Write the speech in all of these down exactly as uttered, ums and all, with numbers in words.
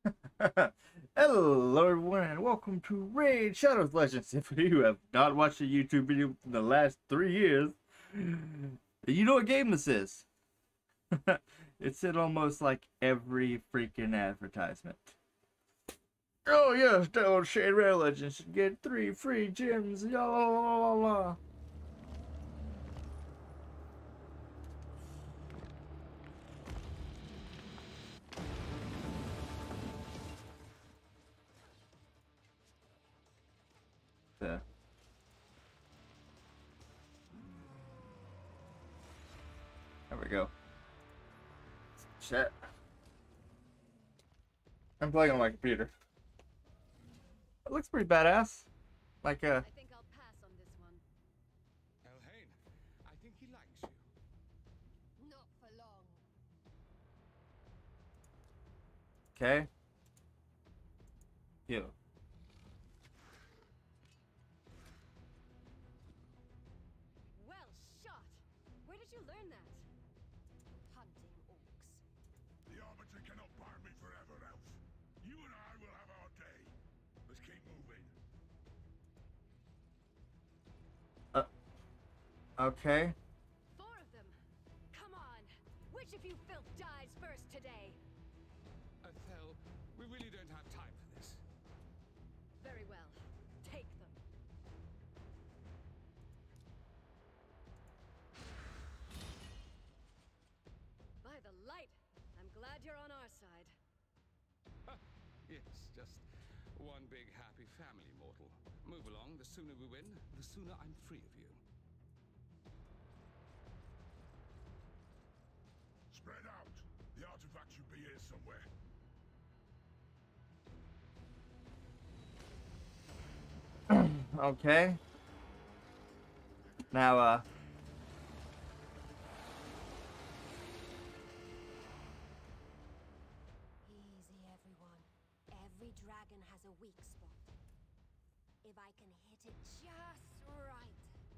Hello, everyone, and welcome to Raid Shadows Legends. If you have not watched a YouTube video in the last three years, you know what game this is. It's in almost like every freaking advertisement. Oh yes, download Shade Raid Legends and get three free gems. La la la la la. Yeah. There we go. Shit. I'm playing on my computer. It looks pretty badass. Like uh I think I'll pass on this one. Elhain, I think he likes you. Not for long. okay. You. Well shot! Where did you learn that? Hunting orcs. The Arbiter cannot bar me forever, Elf. You and I will have our day. Let's keep moving. Uh okay. Four of them. Come on. Which of you filth dies first today? Athel, we really don't have time for this. Very well. Take them. By the light, I'm glad you're on our side. Yes, just one big happy family, mortal. Move along. The sooner we win, the sooner I'm free of you. Spread out. The artifact should be here somewhere. Okay. Now, uh... Easy, everyone. Every dragon has a weak spot. If I can hit it just right.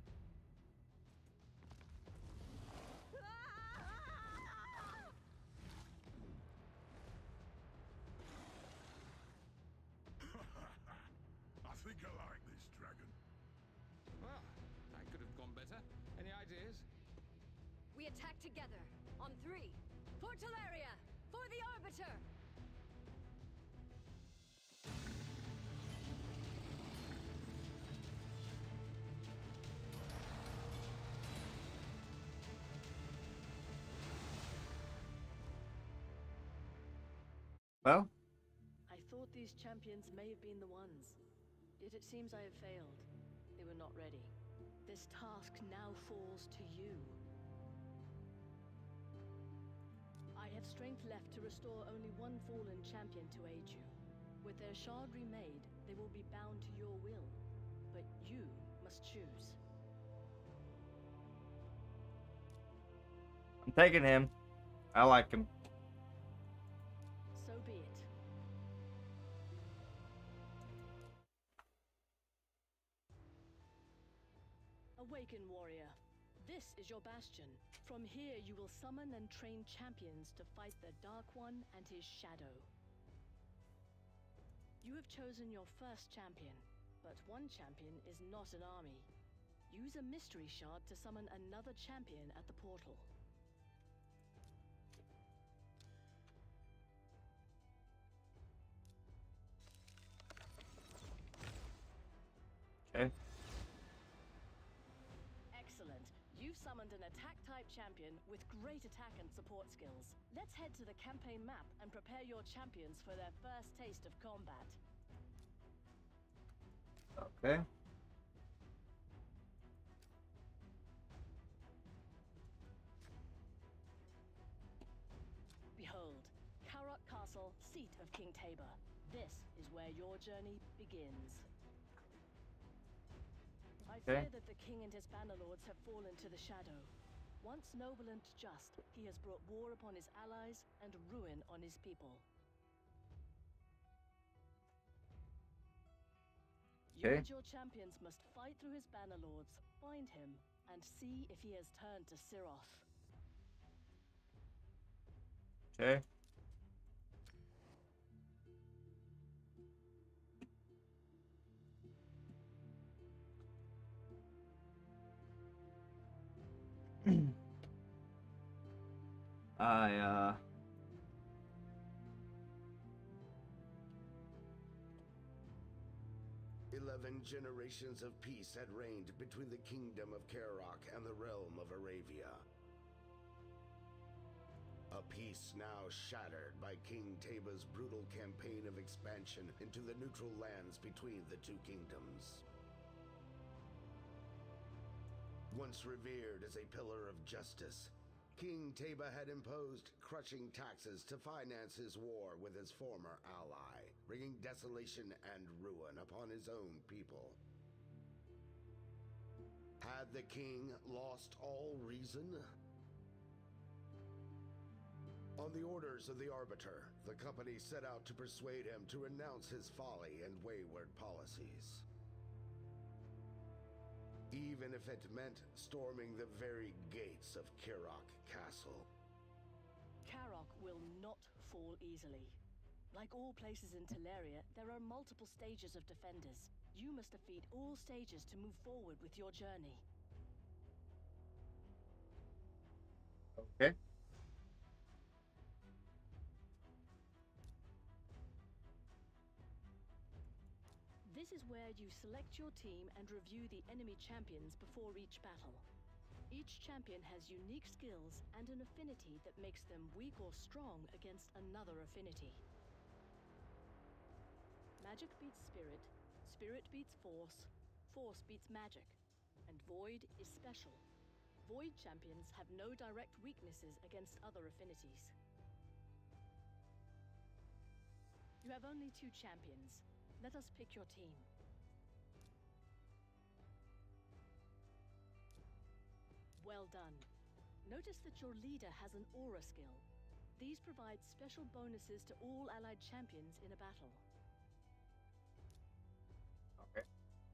I think I like this dragon. Well, that could have gone better. Any ideas? We attack together. On three. For Teleria! For the Arbiter! well, I thought these champions may have been the ones. Yet it seems I have failed. They were not ready. This task now falls to you. I have strength left to restore only one fallen champion to aid you. With their shard remade, they will be bound to your will. But you must choose. I'm taking him. I like him. So be it. Awaken, warrior. This is your bastion. From here you will summon and train champions to fight the Dark One and his shadow. You have chosen your first champion, but one champion is not an army. Use a mystery shard to summon another champion at the portal. Okay. Excellent. You've summoned an attack-type champion with great attack and support skills. Let's head to the campaign map and prepare your champions for their first taste of combat. Okay. Behold, Karok Castle, seat of King Tabor. This is where your journey begins. I Okay. fear that the king and his bannerlords have fallen to the shadow. Once noble and just, he has brought war upon his allies and ruin on his people. You Okay. and your champions must fight through his bannerlords, find him, and see if he has turned to Siroth. Okay. I uh Eleven generations of peace had reigned between the kingdom of Karok and the realm of Aravia. A peace now shattered by King Teba's brutal campaign of expansion into the neutral lands between the two kingdoms. Once revered as a pillar of justice, King Teba had imposed crushing taxes to finance his war with his former ally, bringing desolation and ruin upon his own people. Had the king lost all reason? On the orders of the Arbiter, the company set out to persuade him to renounce his folly and wayward policies. Even if it meant storming the very gates of Karok Castle. Karok will not fall easily. Like all places in Teleria, there are multiple stages of defenders. You must defeat all stages to move forward with your journey. okay. This is where you select your team and review the enemy champions before each battle. Each champion has unique skills and an affinity that makes them weak or strong against another affinity. Magic beats spirit, spirit beats force, force beats magic, and void is special. Void champions have no direct weaknesses against other affinities. You have only two champions. Let us pick your team. Well done. Notice that your leader has an aura skill. These provide special bonuses to all allied champions in a battle. Okay.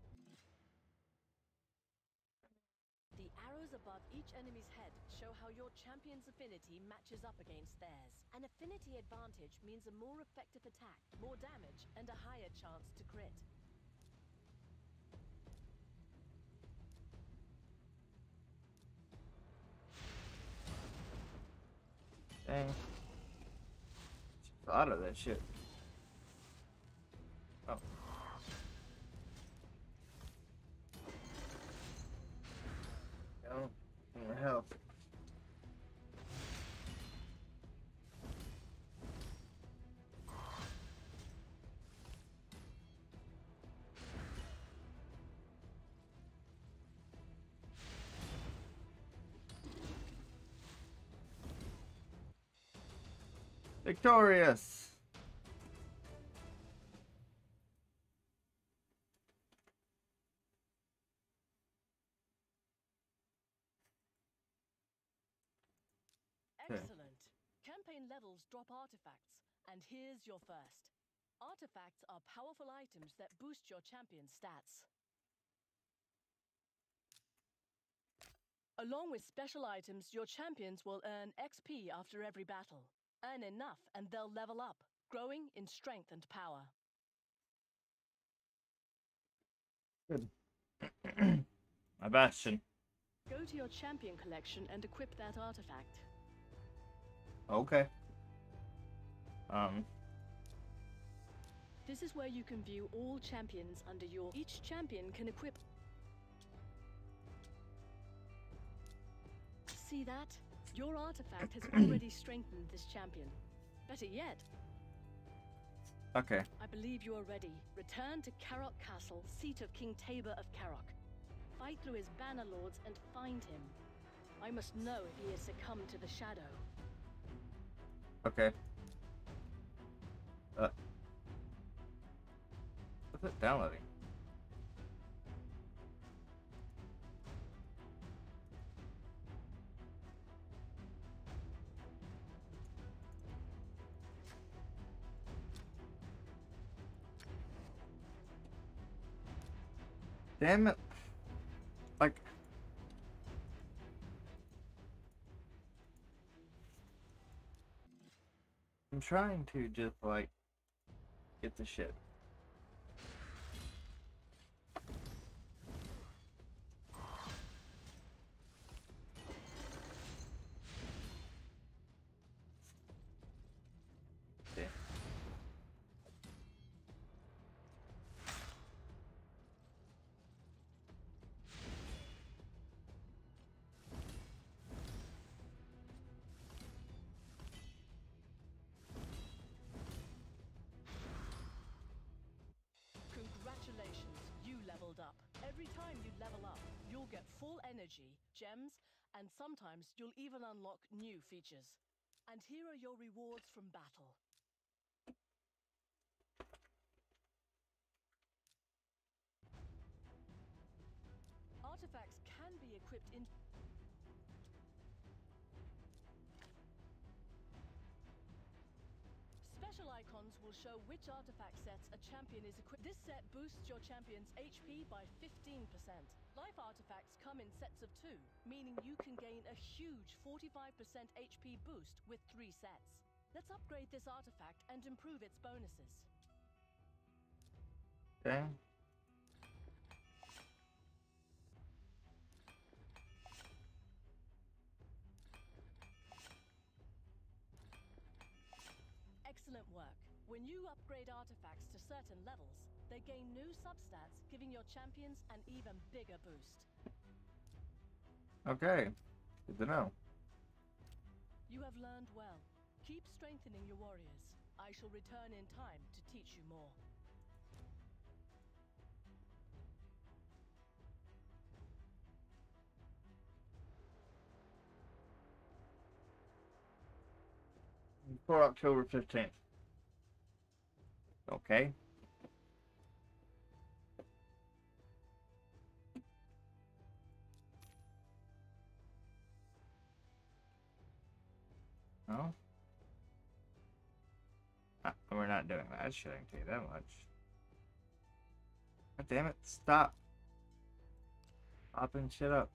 The arrows above each enemy's head show how your champion's affinity matches up against theirs. An affinity advantage means a more effective attack, more damage, and a higher chance to crit. Dang. A lot of that shit. Oh. No. More health. Victorious! Excellent! Campaign levels drop artifacts, and here's your first. Artifacts are powerful items that boost your champion's stats. Along with special items, your champions will earn X P after every battle. Earn enough and they'll level up, growing in strength and power. Good. My Bastion. Go to your champion collection and equip that artifact. Okay. Um. This is where you can view all champions under your... Each champion can equip... See that? Your artifact has already strengthened this champion. Better yet... Okay. I believe you are ready. Return to Karok Castle, seat of King Teba of Karok. Fight through his banner lords and find him. I must know if he has succumbed to the shadow. Okay. Uh. What's it downloading? Damn it. Like. I'm trying to just, like, get the shit. you'll get full energy, gems, and sometimes you'll even unlock new features. And here are your rewards from battle. Artifacts can be equipped in... Special icons will show which artifact sets a champion is equipped. This set boosts your champion's H P by fifteen percent. Life artifacts come in sets of two, meaning you can gain a huge forty-five percent H P boost with three sets. Let's upgrade this artifact and improve its bonuses. Okay. Excellent work. When you upgrade artifacts to certain levels, they gain new substats, giving your champions an even bigger boost. Okay. Good to know. You have learned well. Keep strengthening your warriors. I shall return in time to teach you more. For October fifteenth. Okay. No. Ah, we're not doing that. Shit, I can tell you that much. God damn it. Stop. Popping shit up.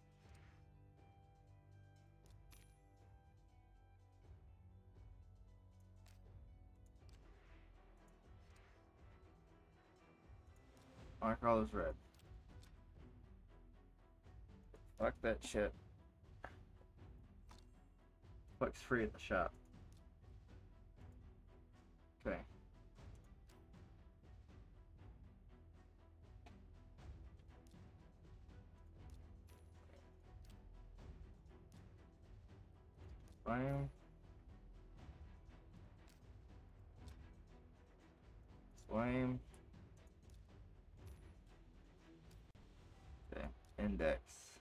Mark all is red. Fuck that shit. Fuck's free at the shop. Okay. Flame. Flame. Okay. Index.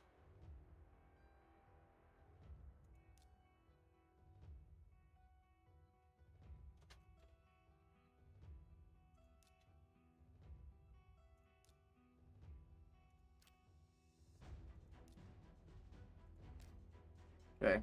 Okay.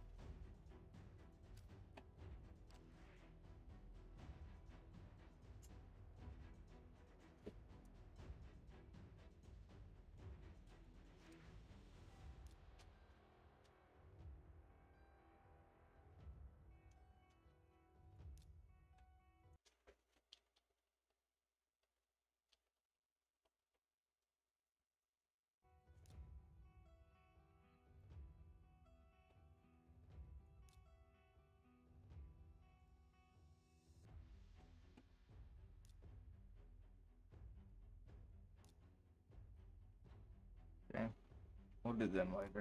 Okay. We'll do them later.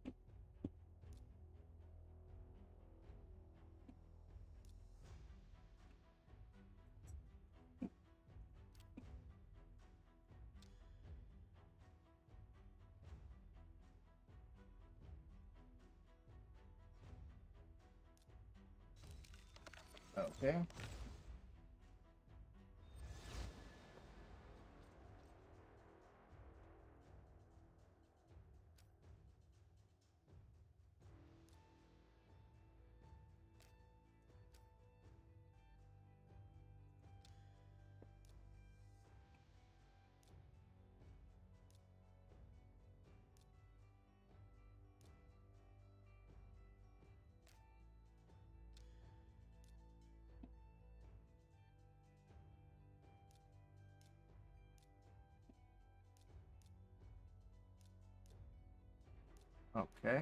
Okay. Okay.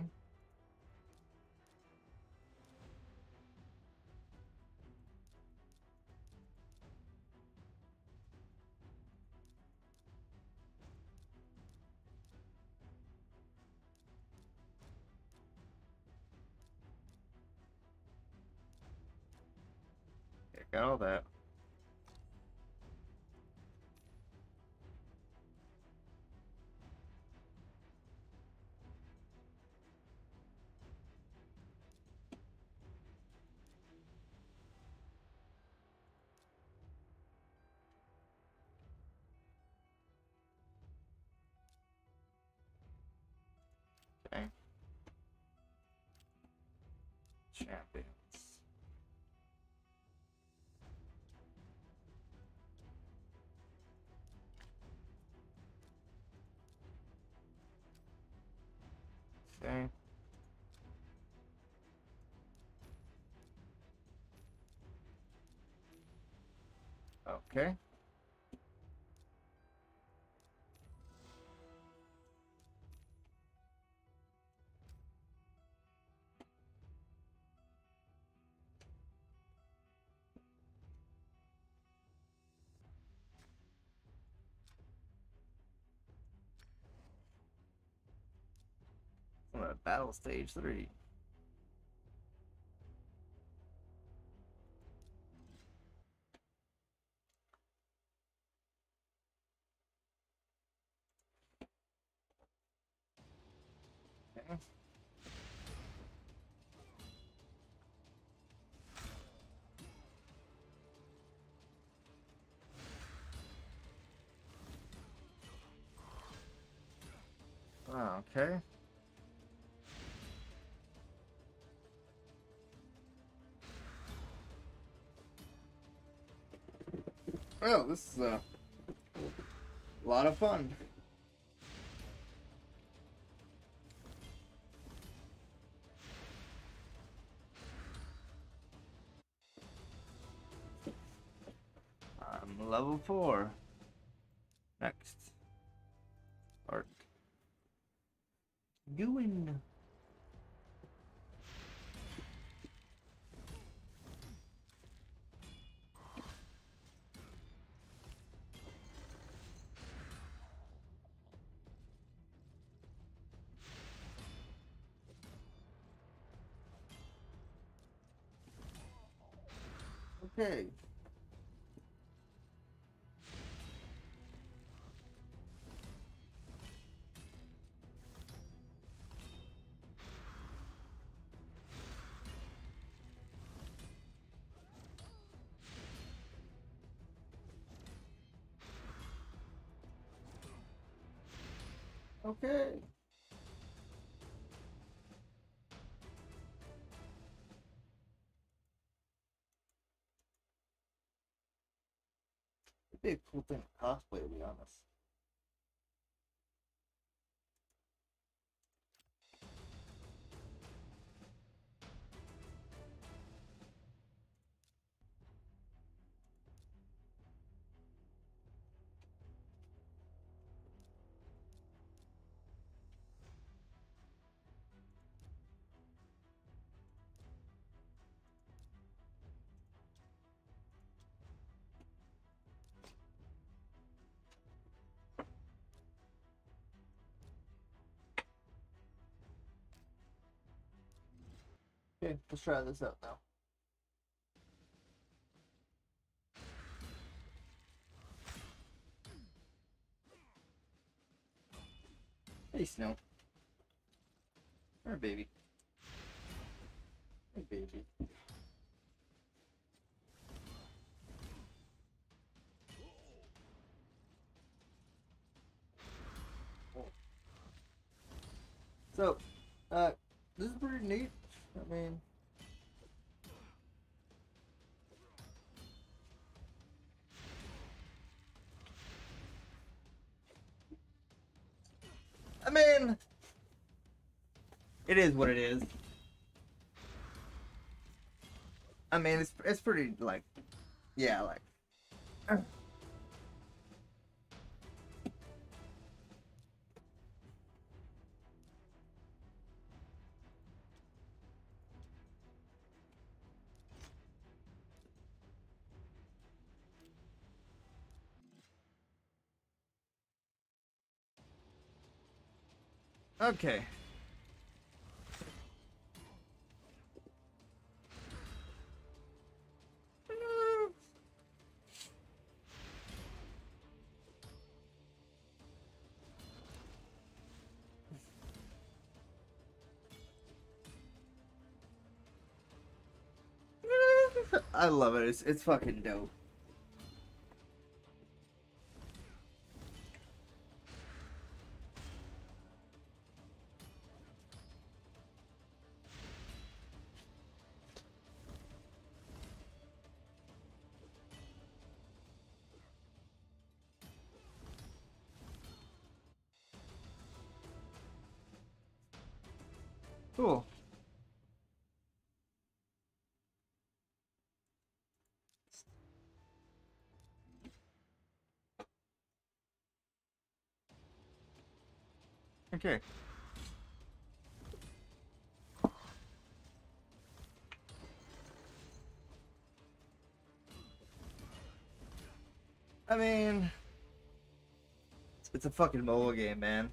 Okay, got all that. champions. Okay. Okay. I'm at battle stage three. Okay. Okay. Well, this is a lot of fun. I'm level four. Next. Start. Going. Okay. Okay. It'd be a cool thing to cosplay, to be honest. Okay, let's try this out now. Hey, Snow. Hey, baby. Hey, baby. So, uh, this is pretty neat. I mean, I mean, it is what it is. I mean, it's it's pretty like, yeah, like. Okay. I love it. It's it's fucking dope. Cool. Okay. I mean, it's a fucking mobile game, man.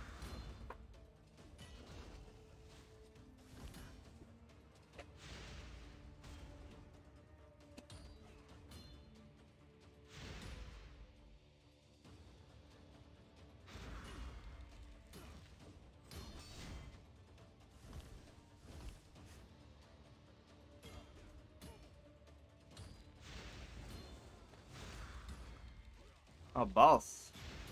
Oh, boss.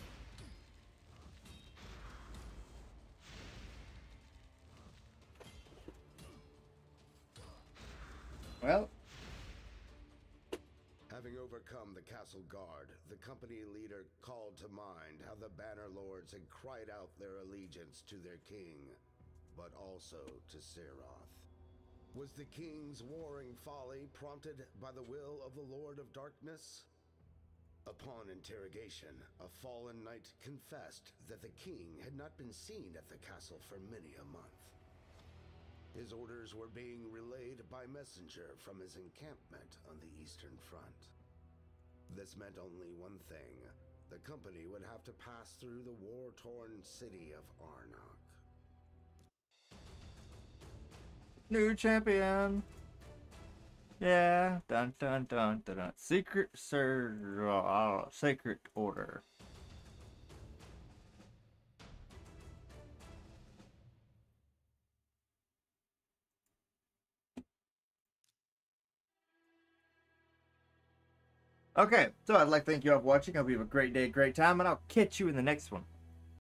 Well, Having overcome the castle guard, the company leader called to mind how the Banner Lords had cried out their allegiance to their king, but also to Seroth. Was the king's warring folly prompted by the will of the Lord of Darkness? Upon interrogation, a fallen knight confessed that the king had not been seen at the castle for many a month. His orders were being relayed by messenger from his encampment on the Eastern Front. This meant only one thing. The company would have to pass through the war-torn city of Arnok. new champion. Yeah, dun dun dun dun dun. Secret Sir, uh, Sacred Order. Okay, so I'd like to thank you all for watching. I hope you have a great day, great time, and I'll catch you in the next one.